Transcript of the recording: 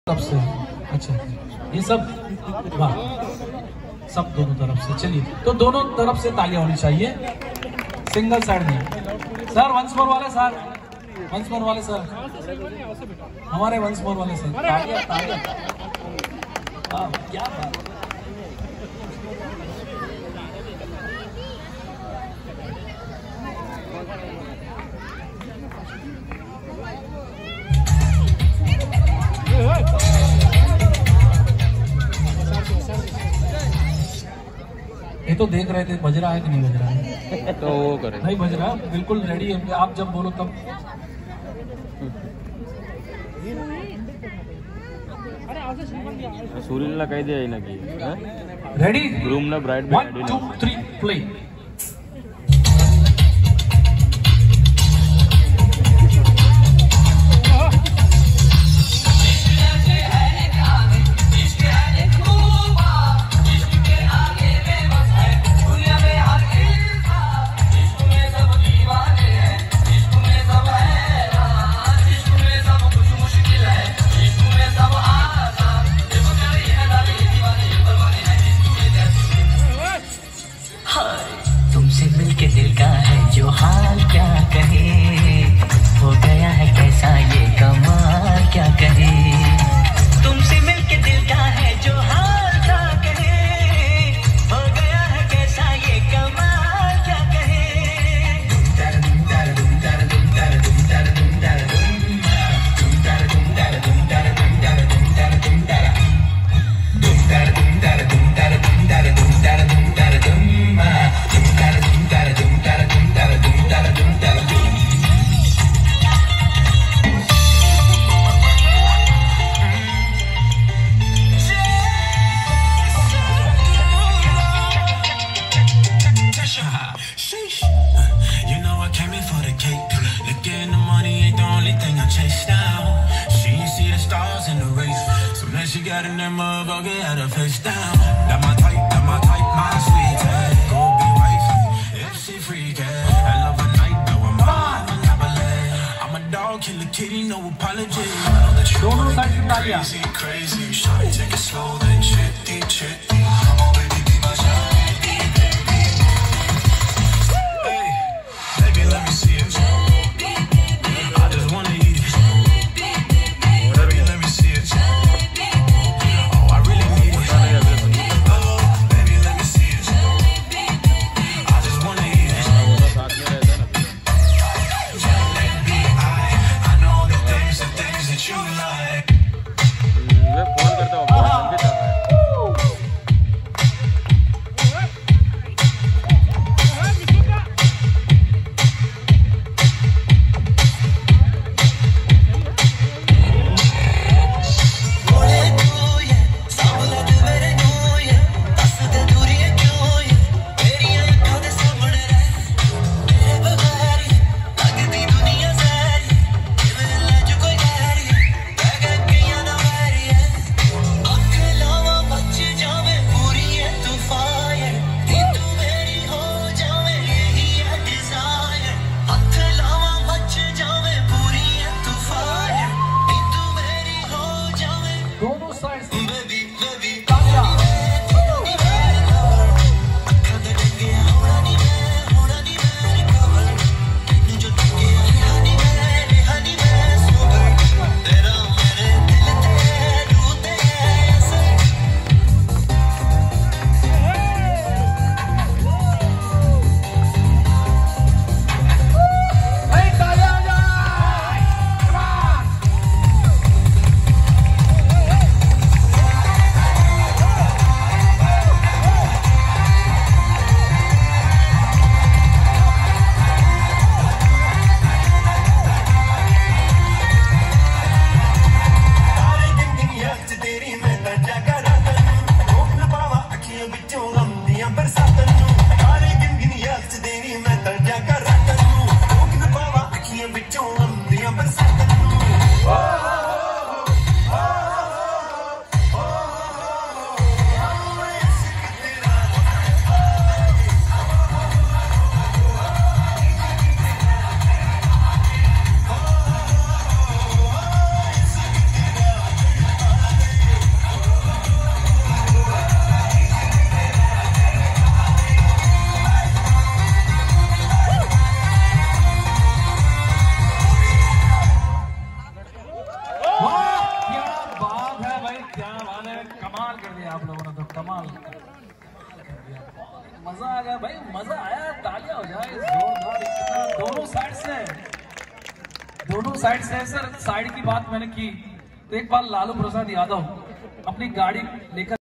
तरफ से। अच्छा, ये सब वाह, सब दोनों तरफ से। चलिए, तो दोनों तरफ से तालियां होनी चाहिए, सिंगल साइड में। सर वंस मोर वाले सर, वंस मोर वाले सर, हमारे वंस मोर वाले सर, तालियां तालियां। क्या बात। ये तो देख रहे थे बज रहा है कि नहीं बज रहा है, तो वो करे नहीं बज रहा, बिल्कुल रेडी है, आप जब बोलो तब। सूर्य कह दिया ना कि रेडी, ग्रूम ना ब्राइड 1 2 3 प्ले। तुमसे मिलके दिल का है जो हाल क्या कहे, हो गया है कैसा ये कमाल क्या कहे। तुमसे मिलके दिल का है जो हाल क्या कहे, हो गया है कैसा ये कमाल क्या कहे। She got in that motherfucker, had her face down. That my type, my sweet. Go be wifey, if she freak. I love her night, though I'm on never late. I'm a dog, kill a kitty, no apology. I know that you crazy, crazy. Shawty, take it slow, then chitty, chitty. Oh baby, be my shawty, baby. Hey, baby, let me see it. I just wanna eat it. Baby, let me see it. आप लोगों ने तो कमाल कर दिया, मजा आ गया भाई, मजा आया, तालियां हो जाए जोरदार। इतना दोनों साइड से सर। साइड की बात मैंने की तो एक बार लालू प्रसाद यादव अपनी गाड़ी लेकर